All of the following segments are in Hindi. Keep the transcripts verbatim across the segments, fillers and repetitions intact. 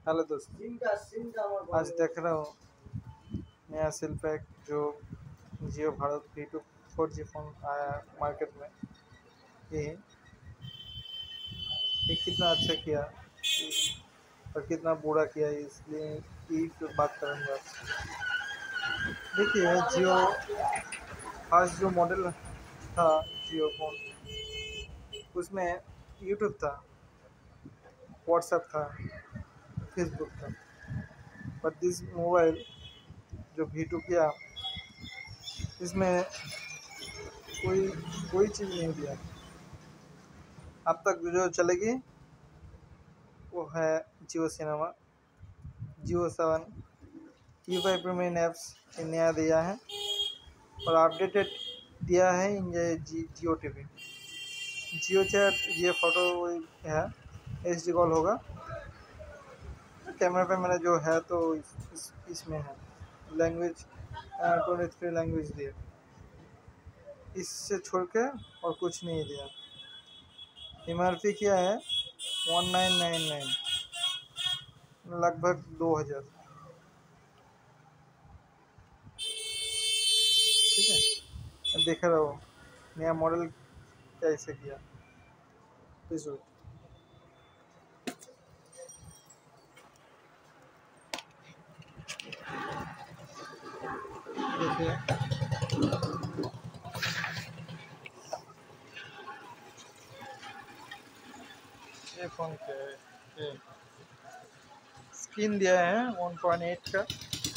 हेलो दोस्तों, आज देख रहा हूँ नया सेल पैक जो Jio Bharat V two four G phone आया मार्केट में। ये ये कितना अच्छा किया और कितना बुरा किया, इसलिए यही पे बात करेंगे आपसे। देखिए, जियो फर्स्ट जो मॉडल था जियो फोन, उसमें यूट्यूब था, व्हाट्सएप था, फेसबुक था। पर दिस मोबाइल जो वी टू किया, इसमें कोई कोई चीज़ नहीं दिया। अब तक जो चलेगी वो है Jio cinema, Jio Saavn, you five premium apps नया दिया है और अपडेटेड दिया है इन जी जियो टीवी, जियो चैट, ये फोटो है, एच डी कॉल होगा। कैमरा पे मेरा जो है तो इस, इस, इसमें है लैंग्वेज, ट्वेंटी थ्री लैंग्वेज दिए, इससे छोड़ के और कुछ नहीं दिया। एम आर पी क्या है वन नाइन नाइन नाइन, लगभग दो हज़ार। ठीक है, देख रहा हो नया मॉडल कैसे किया। Please wait. देखिए, ये फोन के ये स्क्रीन दिया है वन पॉइंट एट का,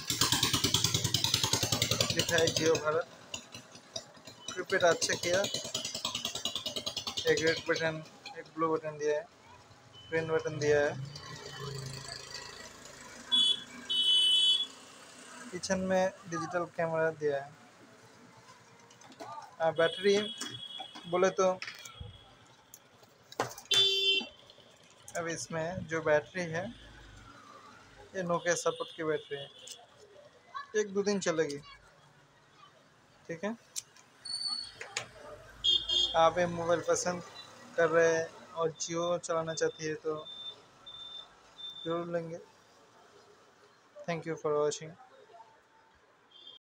लिखा है जियो भारत। प्रीपेड अच्छा किया, एक रेड बटन, एक ब्लू बटन दिया है, ग्रीन बटन दिया है। किचन में डिजिटल कैमरा दिया है। आ, बैटरी बोले तो अब इसमें जो बैटरी है ये नोकिया सपोर्ट की बैटरी है, एक दो दिन चलेगी। ठीक है, आप ये मोबाइल पसंद कर रहे हैं और जियो चलाना चाहती है तो ज़रूर लेंगे। Thank you for watching.